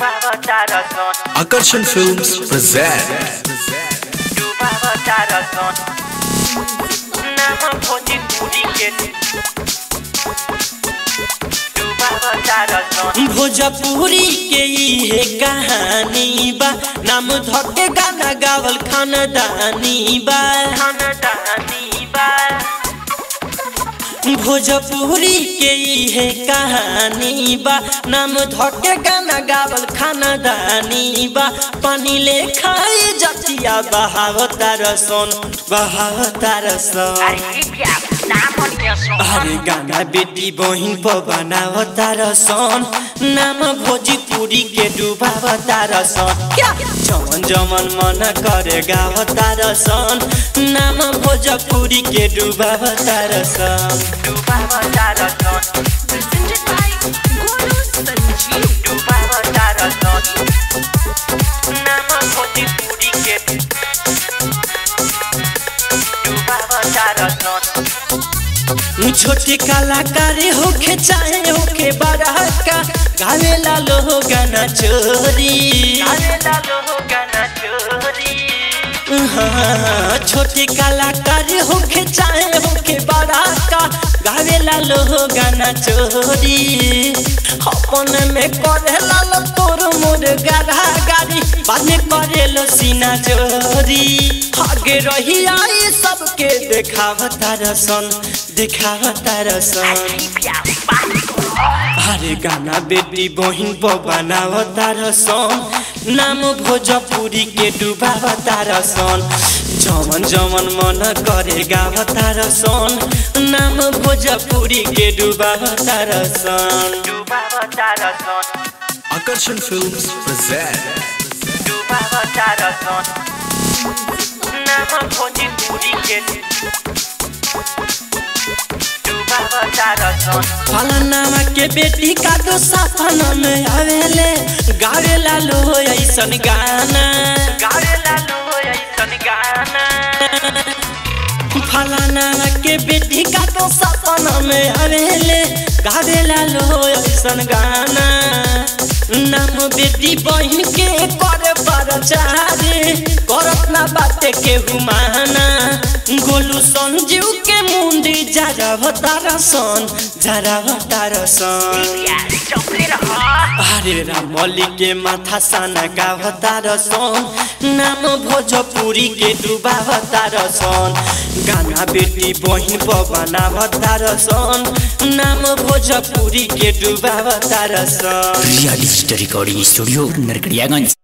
Akarshan Films present Bhojpuri के ये कहानी बा, नाम धके गाना गावल खानदानी बा। भोजपुरी के ये कहानी बा, नाम धके गाना गावल खानदानी बा। पानी ले खाए जतिया बहावता रसन। अरे गाना बेटी बहिन पर बनावता रसन, नाम भोजपुरी के डुबावता रसन। जमन जमन मन करे गावता रसन, नाम भोजपुरी के डुबावता रसन। छोटे कलाकार होके चाहे होके बड़ा का, गावेला लोग गाना चोरी। हाँ, छोटे कलाकार होके चाहे होके बड़ा का, गावेला लोग गाना चोरी। अपन में करेला लो तोर मोर गाढ़ा गाड़ी, बाद में करेलो सीना चोरी। आगे रही आई सबके देखावता रसन। अरे गाना बेटी बहिन पर बनावता रसन, नाम भोजपुरी के डुबावता रसन। जमन जमन मन करे गावता रसन, नाम भोजपुरी के डुबावता रसन। Akarshan Films present नाम भोजपुरी के फलाना के बेटी का तो सपना में आवेले, गावेला लो ऐसन गाना। फलाना के बेटी का तो सपना में आवेले, गावेला लो ऐसन गाना। नाम बेटी बहन के करे परचारे, करत ना बाते के हुमाना। गोलू संजीव के मुंडी जरावता रसन। अरे रामली के माथा साना गावता रसन, नाम भोजपुरी के डुबावता रसन। गाना बेटी बहिन पर बनावता रसन, नाम भोजपुरी के डुबावता रसन। Real story recording studio Narkatiaganj.